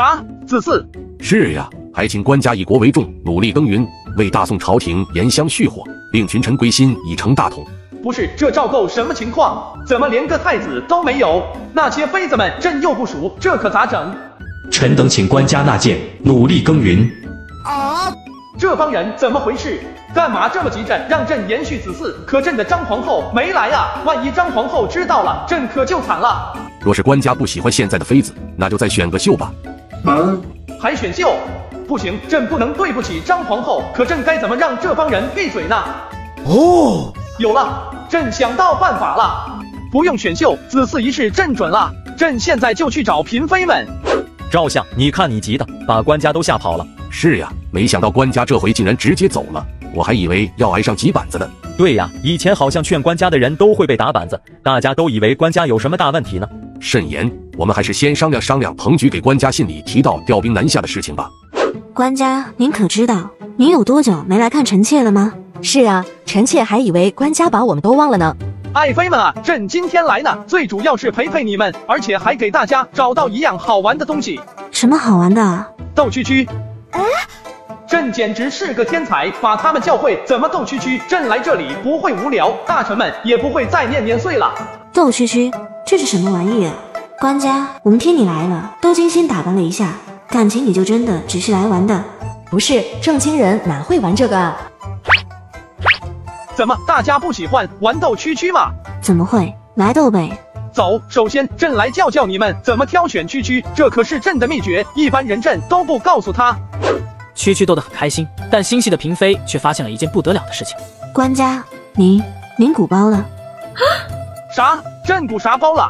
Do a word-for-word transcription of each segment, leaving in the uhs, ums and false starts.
啊，子嗣。 是呀，还请官家以国为重，努力耕耘，为大宋朝廷延香续火，令群臣归心，以成大统。 不是，这赵构什么情况？怎么连个太子都没有？那些妃子们朕又不熟，这可咋整？ 臣等请官家纳谏，努力耕耘。 啊！这帮人怎么回事？干嘛这么急朕让朕延续子嗣？可朕的张皇后没来啊！万一张皇后知道了，朕可就惨了。 若是官家不喜欢现在的妃子，那就再选个秀吧。 嗯，还选秀？不行，朕不能对不起张皇后。可朕该怎么让这帮人闭嘴呢？哦，有了，朕想到办法了。不用选秀，子嗣一事朕准了。朕现在就去找嫔妃们。 赵相，你看你急的，把官家都吓跑了。 是呀，没想到官家这回竟然直接走了，我还以为要挨上几板子的。 对呀，以前好像劝官家的人都会被打板子，大家都以为官家有什么大问题呢。 慎言，我们还是先商量商量彭举给官家信里提到调兵南下的事情吧。 官家，您可知道您有多久没来看臣妾了吗？ 是啊，臣妾还以为官家把我们都忘了呢。 爱妃们啊，朕今天来呢，最主要是陪陪你们，而且还给大家找到一样好玩的东西。 什么好玩的？ 斗蛐蛐。哎，朕简直是个天才，把他们教会怎么斗蛐蛐。朕来这里不会无聊，大臣们也不会再念年岁了。 斗蛐蛐，这是什么玩意啊？官家，我们听你来了，都精心打扮了一下，感情你就真的只是来玩的？ 不是，正经人哪会玩这个啊？ 怎么大家不喜欢玩斗蛐蛐吗？ 怎么会？来斗呗！ 走，首先朕来教教你们怎么挑选蛐蛐，这可是朕的秘诀，一般人朕都不告诉他。 蛐蛐斗得很开心，但心细的嫔妃却发现了一件不得了的事情。 官家，您您鼓包了？ 啥？朕鼓啥包了？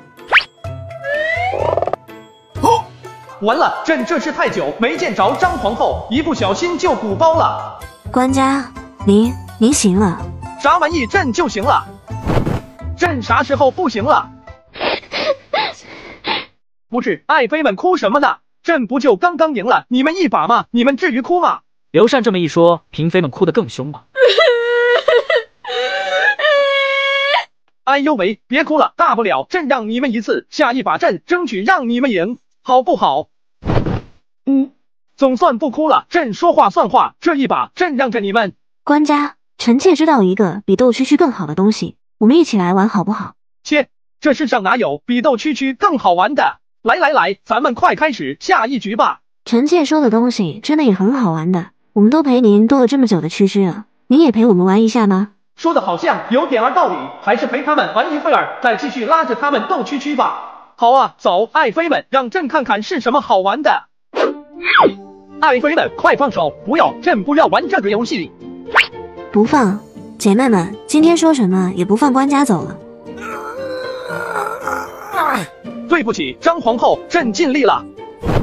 哦，完了，朕这是太久没见着张皇后，一不小心就鼓包了。 官家，您您行了？ 啥玩意？朕就行了？朕啥时候不行了？不是，爱妃们哭什么呢？朕不就刚刚赢了你们一把吗？你们至于哭吗？ 刘禅这么一说，嫔妃们哭得更凶了。 哎呦喂，别哭了，大不了朕让你们一次，下一把朕争取让你们赢，好不好？嗯，总算不哭了，朕说话算话，这一把朕让着你们。 官家，臣妾知道一个比斗蛐蛐更好的东西，我们一起来玩好不好？ 切，这世上哪有比斗蛐蛐更好玩的？来来来，咱们快开始下一局吧。 臣妾说的东西真的也很好玩的，我们都陪您斗了这么久的蛐蛐了，您也陪我们玩一下吗？ 说的好像有点儿道理，还是陪他们玩一会儿，再继续拉着他们斗蛐蛐吧。好啊，走，爱妃们，让朕看看是什么好玩的。爱妃们，快放手，不要，朕不要玩这个游戏。 不放，姐妹们，今天说什么也不放官家走了。 对不起，张皇后，朕尽力了。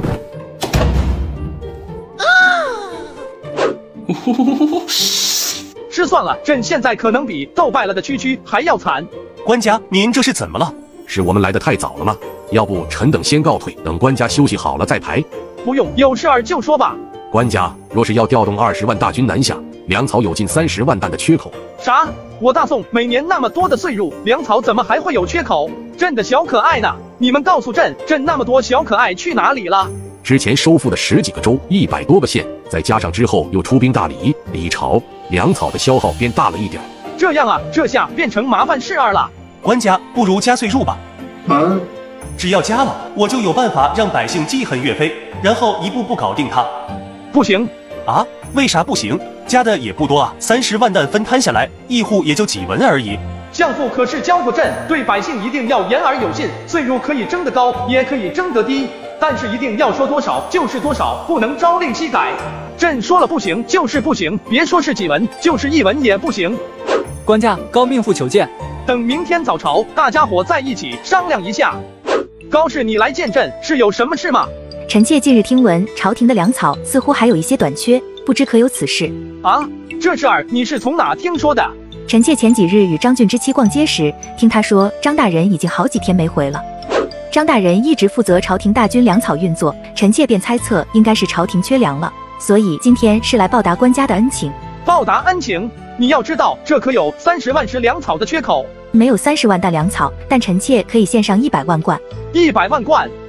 失算了，朕现在可能比斗败了的蛐蛐还要惨。 官家，您这是怎么了？ 是我们来的太早了吗？要不臣等先告退，等官家休息好了再排。 不用，有事儿就说吧。 官家，若是要调动二十万大军南下，粮草有近三十万担的缺口。 啥？我大宋每年那么多的岁入，粮草怎么还会有缺口？朕的小可爱呢？你们告诉朕，朕那么多小可爱去哪里了？ 之前收复的十几个州，一百多个县，再加上之后又出兵大理、李朝，粮草的消耗变大了一点。 这样啊，这下变成麻烦事儿了。 官家，不如加岁入吧。 嗯， 只要加了，我就有办法让百姓记恨岳飞，然后一步步搞定他。 不行啊？为啥不行？加的也不多啊，三十万担分摊下来，一户也就几文而已。 相父可是教过朕，对百姓一定要言而有信，岁入可以征得高，也可以征得低，但是一定要说多少就是多少，不能朝令夕改。朕说了不行就是不行，别说是几文，就是一文也不行。 官家，高命妇求见。 等明天早朝，大家伙在一起商量一下。高氏，你来见朕是有什么事吗？ 臣妾近日听闻，朝廷的粮草似乎还有一些短缺，不知可有此事？ 啊，这事儿你是从哪听说的？ 臣妾前几日与张俊之妻逛街时，听他说张大人已经好几天没回了。张大人一直负责朝廷大军粮草运作，臣妾便猜测应该是朝廷缺粮了，所以今天是来报答官家的恩情。 报答恩情？你要知道，这可有三十万石粮草的缺口。 没有三十万担粮草，但臣妾可以献上一百万贯。 一百万贯？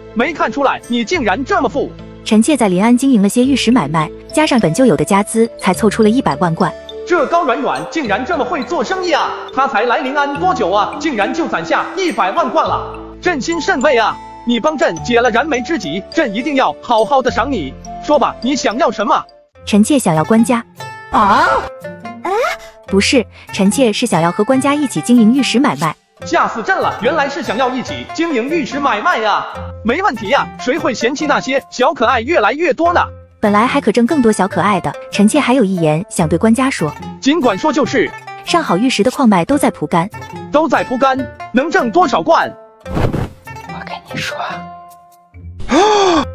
没看出来你竟然这么富。 臣妾在临安经营了些玉石买卖，加上本就有的家资，才凑出了一百万贯。 这高软软竟然这么会做生意啊！他才来临安多久啊，竟然就攒下一百万贯了，朕心甚慰啊！你帮朕解了燃眉之急，朕一定要好好的赏你。说吧，你想要什么？ 臣妾想要官家。 啊？ 哎，不是，臣妾是想要和官家一起经营玉石买卖。 吓死朕了！原来是想要一起经营玉石买卖呀！没问题呀，谁会嫌弃那些小可爱越来越多呢？ 本来还可挣更多小可爱的，臣妾还有一言想对官家说。 尽管说就是。 上好玉石的矿脉都在蒲甘， 都在蒲甘，能挣多少贯？ 我跟你说。